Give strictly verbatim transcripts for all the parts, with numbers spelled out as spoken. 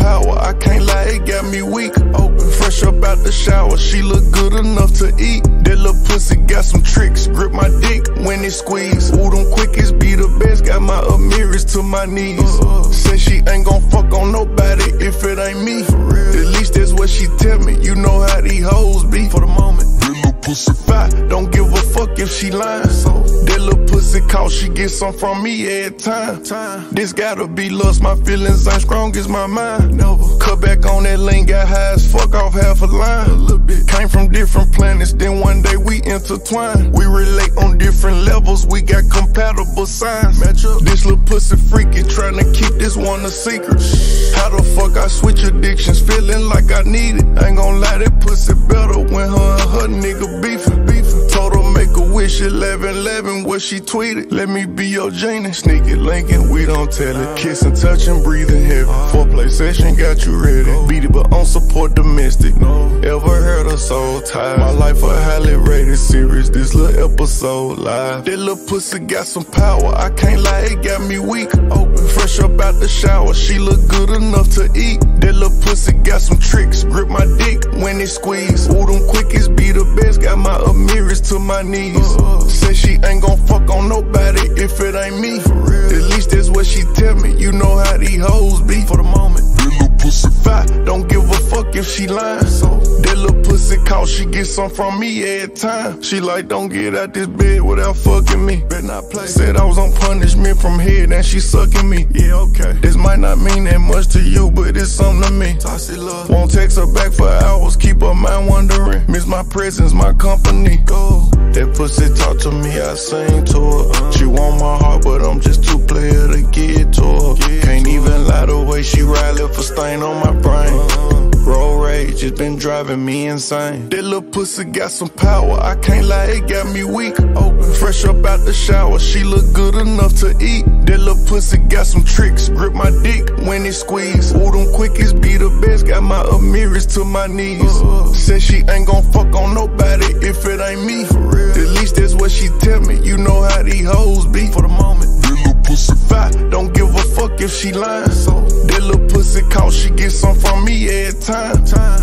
power, I can't lie, it got me weak. Open, fresh up out the shower, she look good enough to eat. That little pussy got some tricks, grip my dick when it squeeze. Ooh, them quickies be the best, got my Amiris to my knees. Uh, Said she ain't gon' fuck on nobody if it ain't me. At least that's what she tell me, you know how these hoes be. For the moment, that little pussy fat, don't give a fuck if she lying. So that little pussy call, she get some from me every time. time. This gotta be lust, my feelings ain't strong as my mind. Never cut back on that lane, got high as fuck off half a line. A little bit. Came from different planets, then one day we intertwined. We relate on different levels, we got compatible signs. Match up. This little pussy freaky, trying to keep this one a secret. How the fuck I switch addictions, feeling like I need it. Ain't gon' lie, that pussy better when her and her nigga beefing. beefing. Told her make a wish, eleven eleven, what she tweeted. Let me be your genie. Sneak it, linking, we don't tell it. Kissing, touching, breathing heavy. Foreplay session got you ready. Beat it, but on support domestic. Ever heard of soul ties? My life a highly rated series. This little episode live. That little pussy got some power, I can't lie, it got me weak. Open, fresh up out the shower, she look good enough to eat. That little pussy got some tricks, grip my dick when it squeeze. Ooh, them quickies be the best, got my Amiris to my knees. Uh, Say she ain't gon' fuck on nobody if it ain't me. At least that's what she tell me, you know how these hoes be. For the moment, that little pussy fat, don't give a fuck if she lying. So that little pussy call, she get some from me every time. She like, don't get out this bed without fucking me. Better not play. Said I was on punishment from head and she sucking me. Yeah, okay. This might not mean that much to you, but it's something to me. Love. Won't text her back for hours, keep her mind wondering. Miss my presence, my company. Go. That pussy talk to me, I sing to her. Uh, she want my heart, but I'm just too player to get to her. Get Can't to even her. lie, the way she ride left a stain on my brain. Uh, Road rage, it's been driving me insane. That little pussy got some power, I can't lie, it got me weak. Open, fresh up out the shower, she look good enough to eat. That little pussy got some tricks, grip my dick when it squeeze. Ooh, them quickies be the best, got my Amiris to my knees. Uh, Said she ain't gon' fuck on nobody if it ain't me. At least that's what she tell me, you know how these hoes be. For the moment, that little pussy fat, don't give a fuck if she lying. So that little pussy call, she get some from me every time. time.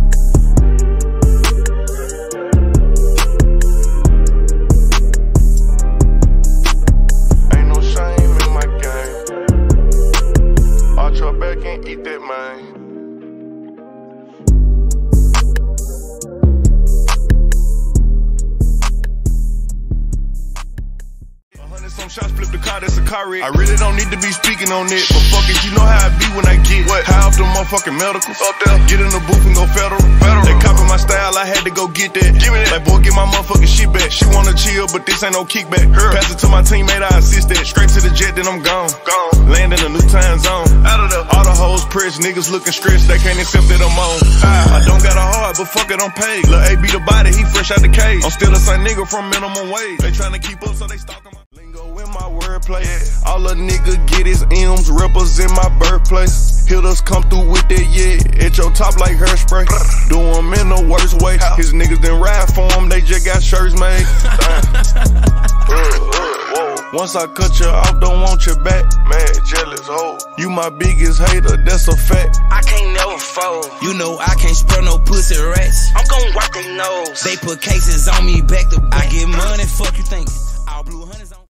Ain't no shame in my game. Arch your back and eat that, man. Some shots flip the car, that's a car wreck. I really don't need to be speaking on it, but fuck it, you know how I be when I get what? High off the motherfucking medicals. Up there, get in the booth and go federal. federal. They copy my style, I had to go get that. Give me that. Like, boy, get my motherfucking shit back. She wanna chill, but this ain't no kickback. Her. Pass it to my teammate, I assist that. Straight to the jet, then I'm gone. Gone. Land in a new time zone. Out of the all the hoes pressed, niggas looking stressed, they can't accept that I'm on. I, I don't got a heart, but fuck it, I'm paid. Lil' A be the body, he fresh out the cage. I'm still the same nigga from minimum wage. They tryna keep up, so they stalking my lingo in my wordplay. All a nigga get is M's, represent my birthplace. Hitters come through with that, yeah, at your top like hairspray. Do them in the worst way. His niggas done ride for him, they just got shirts made. Once I cut you off, don't want you back. Mad, jealous, ho. You my biggest hater, that's a fact. I can't never fold. You know I can't spell no pussy rats. I'm gon' wipe their nose. They put cases on me back to back. I get money, fuck you think. All blue hundreds on